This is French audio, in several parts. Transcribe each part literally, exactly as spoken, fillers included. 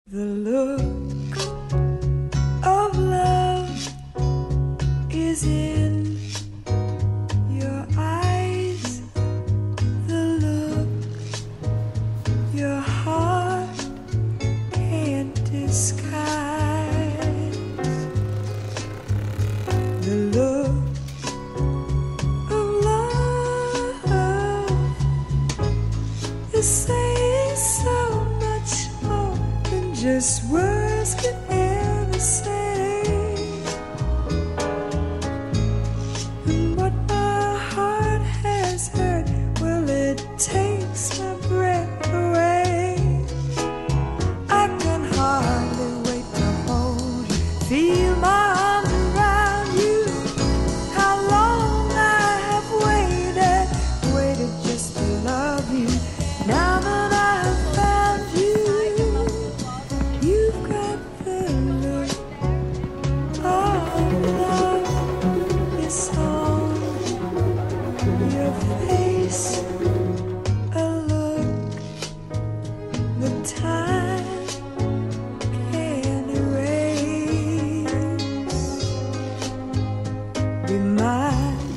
The look of love is in your eyes. The look your heart can't disguise. The look of love is saying so much more than just words can ever say. And what my heart has heard, well, it takes my breath away. I can hardly wait to hold you, feel my arms around you. How long I have waited, waited just to love you. Now that I have found you, you've got the look of love. It's on your face, a look the time can't erase. Be mine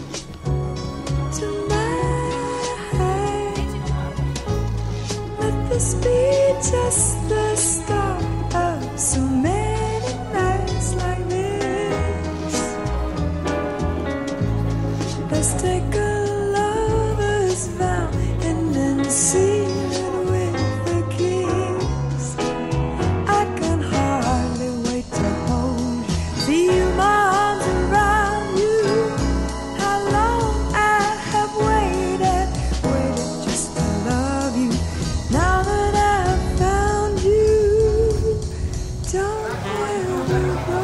tonight. Let this be just the start of so many nights like this. Let's take a lover's vow and then seal it with a kiss. I can hardly wait to hold you, feel my arms around you. How long I have waited, waited just to love you. Now that I've found you, don't ever go.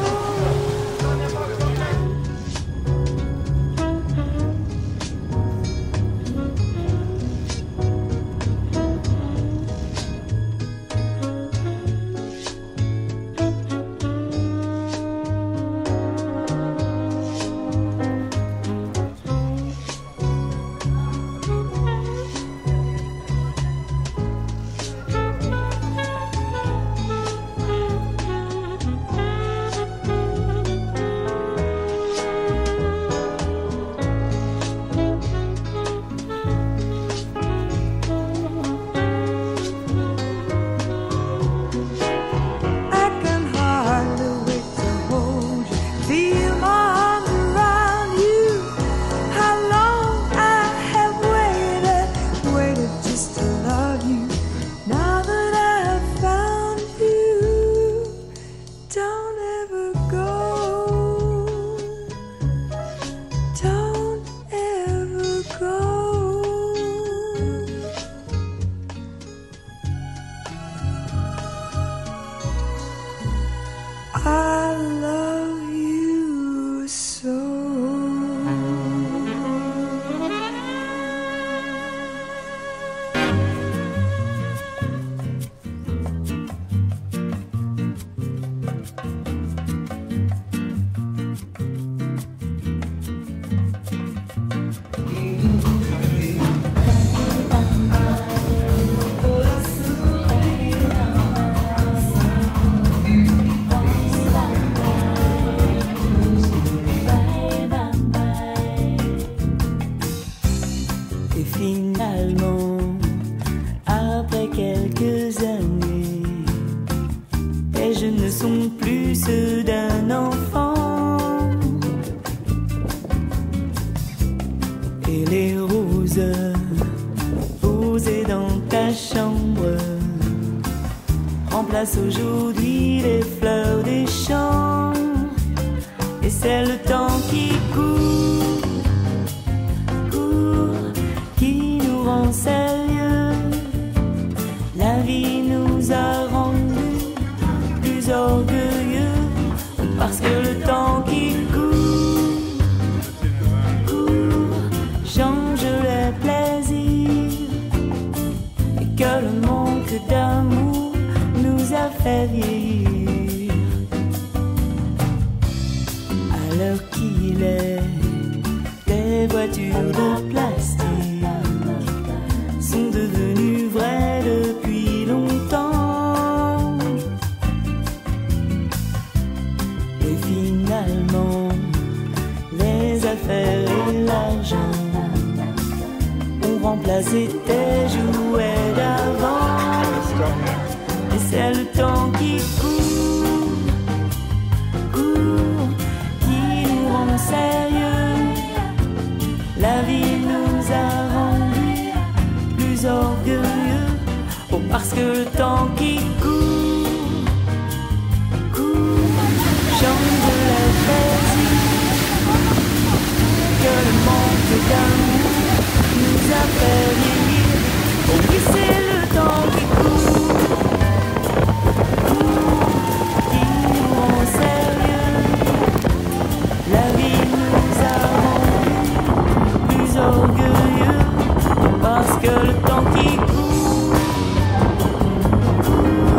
I can hardly wait to hold you, feel my arms around you. How long I have waited, waited just to love you. Now that I have found you, don't ever go. Don't ever go. I love you so. Et finalement, après quelques années, les jeux ne sont plus ceux d'un enfant. Et les roses posées dans ta chambre remplacent aujourd'hui les fleurs des champs. Et c'est le temps qui court, court, qui nous rend sérieux. La vie nous a rendus plus orgueilleux, parce que le temps qui court, court, change les plaisirs, et que le manque d'amour nous a fait vieillir. À l'heure qu'il est, les voitures de plastique sont devenues vraies depuis longtemps. c'était jouet d'avant. Et c'est le temps qui court, court, qui nous rend sérieux. La vie nous a rendus plus orgueilleux. Oh, parce que le temps qui court, court, chante de la plaisir, que le manque d'amour nous a fait vieillir. Oh oui, c'est le temps qui court, court, qui nous rend sérieux. La vie nous a rendus plus orgueilleux, parce que le temps qui court, court.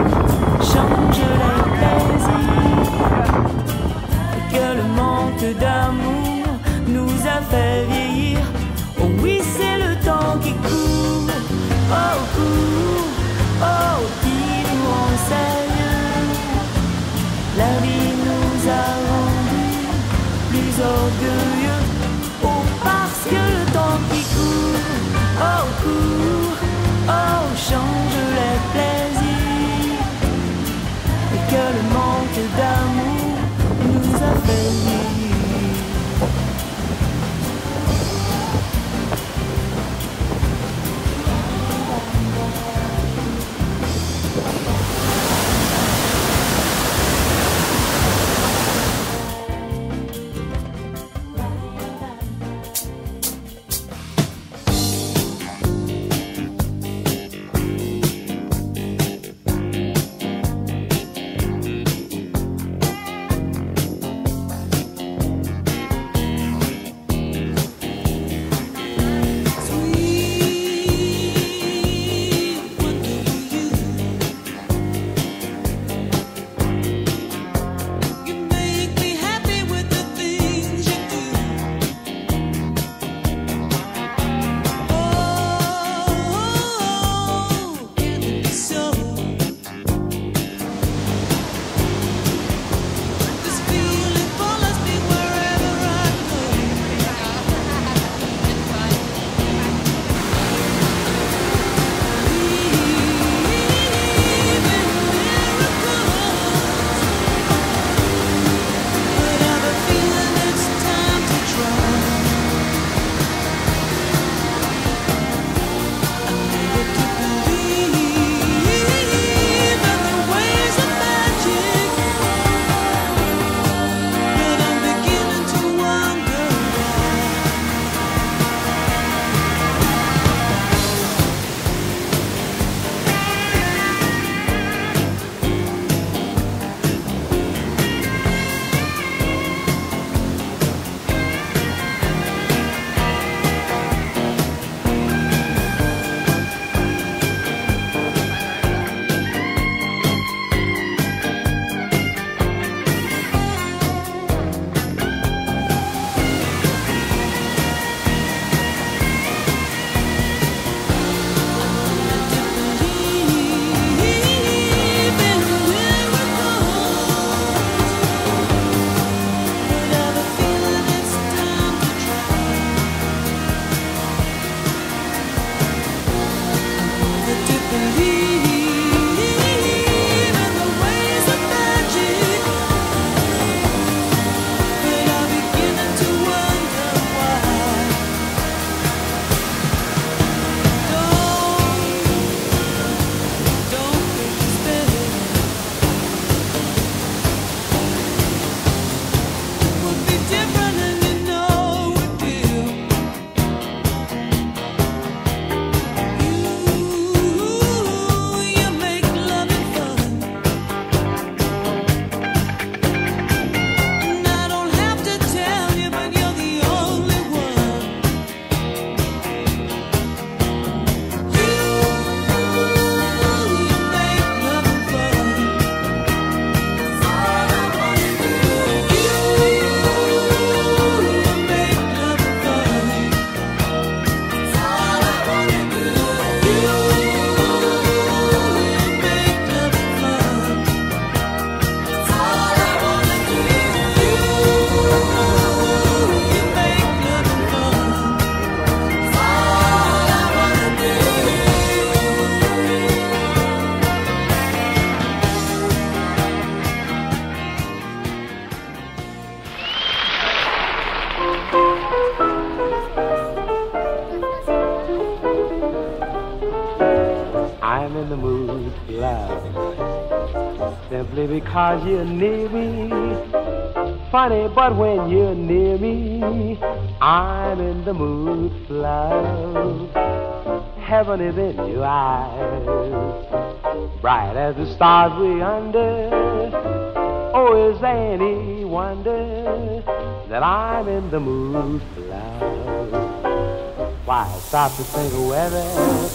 simply because you're near me. Funny, but when you're near me, I'm in the mood for love. Heaven is in your eyes, bright as the stars we under. Oh, is there any wonder that I'm in the mood for love? Why stop to think of whether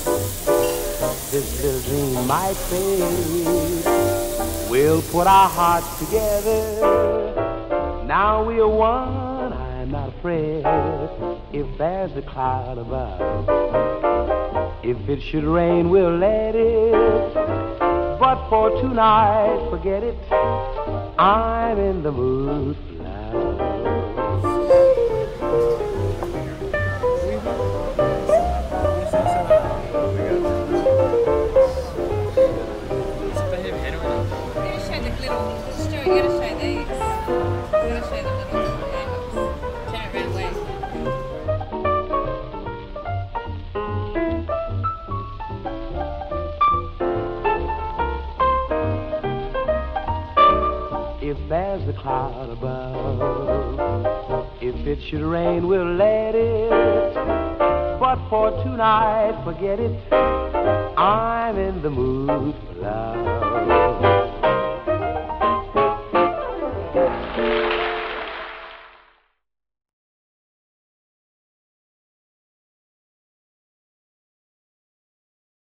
this little dream might fade? We'll put our hearts together. Now we are one, I'm not afraid. If there's a cloud above, if it should rain, we'll let it. But for tonight, forget it, I'm in the mood for love. You gotta show these. You gotta show the little angles. Turn it round way. If there's a cloud above, if it should rain, we'll let it. But for tonight, forget it, I'm in the mood for love.